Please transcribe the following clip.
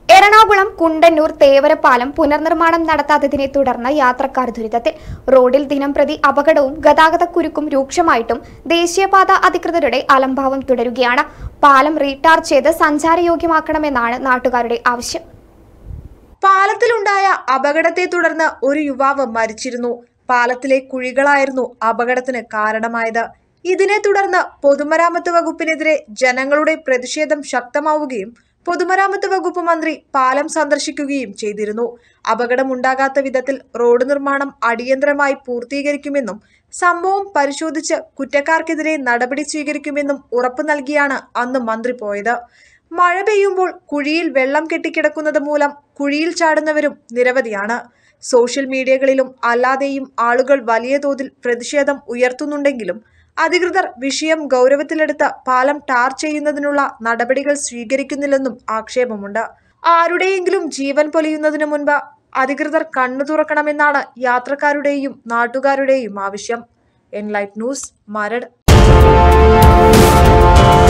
എറണാകുളം കുണ്ടന്നൂർ തേവരപ്പാലം പുനർനിർമ്മാണം നടത്താത്തതിനെ തുടർന്ന് യാത്രക്കാർ ദുരിതത്തിൽ. റോഡിൽ ദിനംപ്രതി അപകടവും ഗതാഗതക്കുരുക്കും രൂക്ഷമായിട്ടും ദേശീയപാത അധികൃതരുടെ അലംഭാവം തുടരുകയാണ്. പാലം റീടാർ ചെയ്ത് സഞ്ചാരയോഗ്യമാക്കണമെന്നാണ് നാട്ടുകാരുടെ ആവശ്യം. പാലത്തിലുണ്ടായ അപകടത്തെ തുടർന്ന് ഒരു യുവാവ് മരിച്ചിരുന്നു. പാലത്തിലെ കുഴികളായിരുന്നു അപകടത്തിന് കാരണമായത്. ഇതിനെ തുടർന്ന് പൊതുമരാമത്ത് വകുപ്പിനെതിരെ ജനങ്ങളുടെ പ്രതിഷേധം ശക്തമാവുകയും പൊതുമരാമത്ത് വകുപ്പ് മന്ത്രി പാലം സന്ദർശിക്കുകയും ചെയ്തിരുന്നു. അപകടമുണ്ടാകാത്ത വിധത്തിൽ റോഡ് നിർമ്മാണം അടിയന്തരമായി പൂർത്തീകരിക്കുമെന്നും സംഭവം പരിശോധിച്ച് കുറ്റക്കാർക്കെതിരെ നടപടി സ്വീകരിക്കുമെന്നും ഉറപ്പു നൽകിയാണ് അന്ന് മന്ത്രി പോയത്. മഴ പെയ്യുമ്പോൾ കുഴിയിൽ വെള്ളം കെട്ടിക്കിടക്കുന്നത് മൂലം കുഴിയിൽ ചാടുന്നവരും നിരവധിയാണ്. സോഷ്യൽ മീഡിയകളിലും അല്ലാതെയും ആളുകൾ വലിയ തോതിൽ പ്രതിഷേധം ഉയർത്തുന്നുണ്ടെങ്കിലും അധികൃതർ വിഷയം ഗൗരവത്തിലെടുത്ത് പാലം ടാർ ചെയ്യുന്നതിനുള്ള നടപടികൾ സ്വീകരിക്കുന്നില്ലെന്നും ആക്ഷേപമുണ്ട്. ആരുടെയെങ്കിലും ജീവൻ പൊലിയുന്നതിനു മുൻപ് അധികൃതർ കണ്ണു തുറക്കണമെന്നാണ് യാത്രക്കാരുടെയും നാട്ടുകാരുടെയും ആവശ്യം. Enlight news, Maradu.